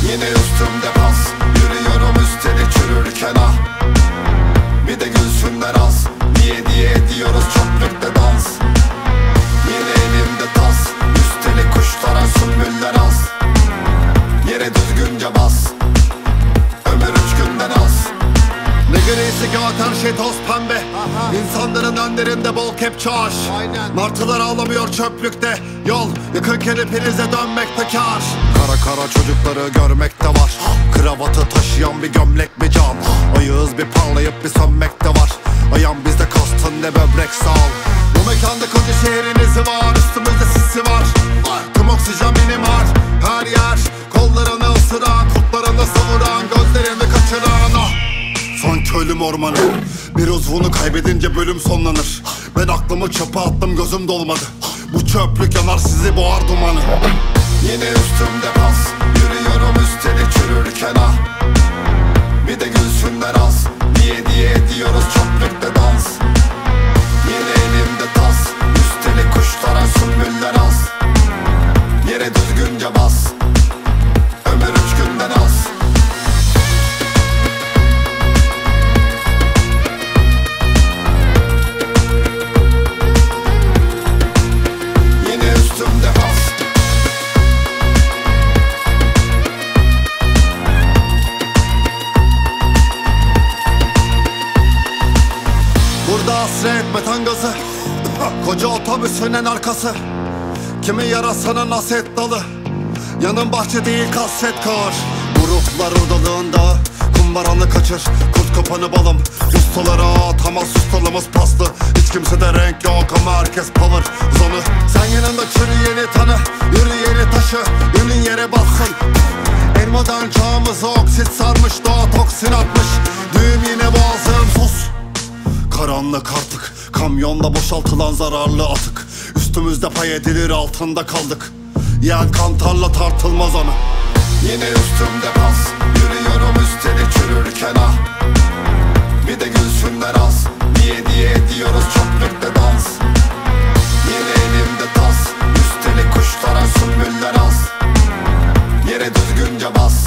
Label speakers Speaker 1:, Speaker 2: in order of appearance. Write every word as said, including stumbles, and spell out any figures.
Speaker 1: Yine üstümde pas, yürüyorum üstelik çürürken ah. Bir de gülsünler az, niye diye ediyoruz çöplükte dans. Yine elimde tas, üstelik kuşlara sümbüller az. Yere düzgünce bas, ömür üç günden az.
Speaker 2: Ne grisi kağıt, her şey toz pembe. Aha. İnsanların önlerinde bol kepçe aş. Aynen. Martılar ağlamıyor çöplükte. Yol yıkırken hepinize dönmekte kâr. Kara kara çocukları görmek de var. Kravatı taşıyan bir gömlek bir can. Ayağız bir parlayıp bir sönmek de var. Ayağım bizde kastın ne böbrek sağ ol. Bu mekanda koca şehrin izi var. Üstümüzde sisi var. Tüm oksijen benim var. Her yer kollarını ısıran, kurtlarını savuran, gözlerimi kaçıran ah. Sanki ölüm ormanı, bir uzvunu kaybedince bölüm sonlanır. Ben aklımı çöpe attım, gözüm dolmadı. Bu çöplük yanar, sizi boğar dumanı.
Speaker 1: Yine üstümde pas, yürüyorum üstelik çürürken ah. Bir de gülsünler az, niye diye ediyoruz çöplükte dans. Yine elimde tas, üstelik kuşlara sümbüller az. Yere düzgünce bas, ömür üç günden az.
Speaker 2: Burada hasret metan gazı, koca otobüsünün arkası. Kimi yarasının haset dalı, yanın bahçe değil kasvet kar. Bu ruhlar odalığında kumbaranı kaçır, kurt kapanı balım. Ustalara atamaz, ustalımız paslı. Hiç kimsede renk yok ama herkes power zonu. Sen yanında çürüyeni tanı, yürüyeni taşı, ünün yere bassın. En modern çağımızı oksit sarmış, doğa toksin atmış. Düğüm yine boğazım sus. Karanlık artık, kamyonda boşaltılan zararlı atık. Üstümüzde pay edilir, altında kaldık. Yen kantarla tartılmaz anı.
Speaker 1: Yine üstümde pas, yürüyorum üstelik çürürken ah. Bir de gülsünler az, niye diye ediyoruz çöplükte dans. Yine elimde tas, üstelik kuşlara sümbüller az. Yere düzgünce bas,